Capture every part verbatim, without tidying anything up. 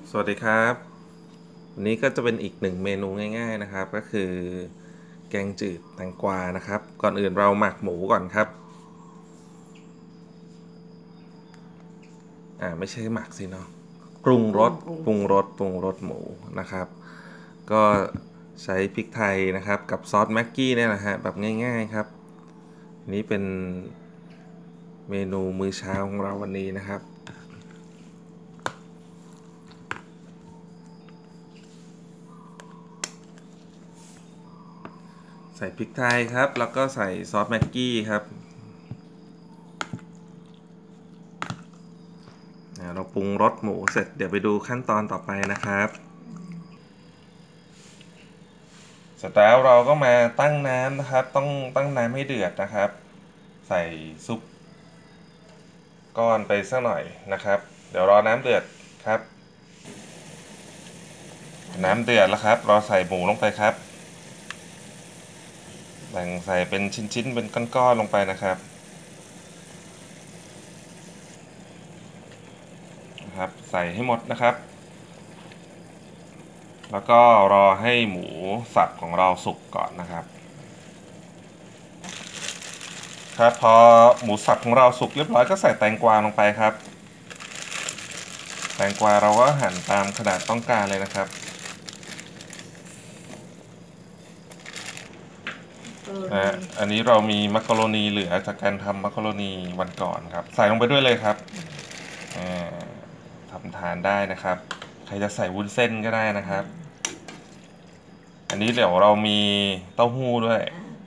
สวัสดีครับวันนี้ก็จะเป็นอีกหนึ่งเมนูง่ายๆนะครับก็คือแกงจืดแตงกวานะครับก่อนอื่นเราหมักหมูก่อนครับอ่าไม่ใช่หมักสิเนาะปรุงรสปรุงปรุงปรุงรสปรุงรสหมูนะครับก็ใช้พริกไทยนะครับกับซอสแม็กกี้เนี่ยนะฮะแบบง่ายๆครับนี้เป็นเมนูมื้อเช้าของเราวันนี้นะครับใส่พริกไทยครับแล้วก็ใส่ซอสแม็กกี้ครับเราปรุงรสหมูเสร็จเดี๋ยวไปดูขั้นตอนต่อไปนะครับเสร็จแล้วเราก็มาตั้งน้ำนะครับต้องตั้งน้ำให้เดือดนะครับใส่ซุปก้อนไปสักหน่อยนะครับเดี๋ยวรอน้ำเดือดครับน้ำเดือดแล้วครับเราใส่หมูลงไปครับแบ่งใส่เป็นชิ้นๆเป็นก้อนๆลงไปนะครับนะครับใส่ให้หมดนะครับแล้วก็รอให้หมูสับของเราสุกก่อนนะครับครับพอหมูสับของเราสุกเรียบร้อยก็ใส่แตงกวาลงไปครับแตงกวาเราก็หั่นตามขนาดต้องการเลยนะครับเออนะอันนี้เรามีมักกะโรนีเหลือจากการทำมักกะโรนีวันก่อนครับใส่ลงไปด้วยเลยครับทำทานได้นะครับใครจะใส่วุ้นเส้นก็ได้นะครับอันนี้เดี๋ยวเรามีเต้าหู้ด้วย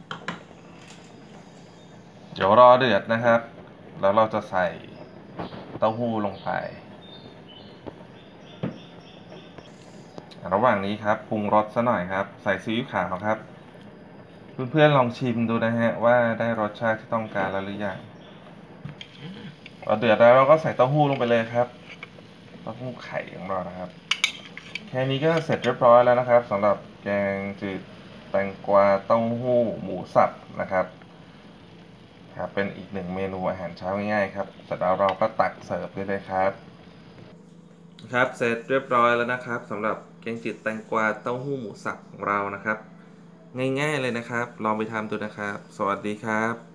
เดี๋ยวรอเดือดนะครับแล้วเราจะใส่เต้าหู้ลงไประหว่างนี้ครับปรุงรสซะหน่อยครับใส่ซีอิ๊วขาวครับเพื่อนๆลองชิมดูนะฮะว่าได้รสชาติที่ต้องการแล้วหรือยังพอเดือดแล้วเราก็ใส่เต้าหู้ลงไปเลยครับเต้าหู้ไข่ของเรานะครับแค่นี้ก็เสร็จเรียบร้อยแล้วนะครับสำหรับแกงจืดแตงกวาเต้าหู้หมูสับนะครับครับเป็นอีกหนึ่งเมนูอาหารเช้าง่ายๆครับเสร็จแล้วเราก็ตักเสิร์ฟได้เลยครับครับเสร็จเรียบร้อยแล้วนะครับสำหรับแกงจืดแตงกวาเต้าหู้หมูสับของเรานะครับง่ายๆเลยนะครับลองไปทำดูนะครับสวัสดีครับ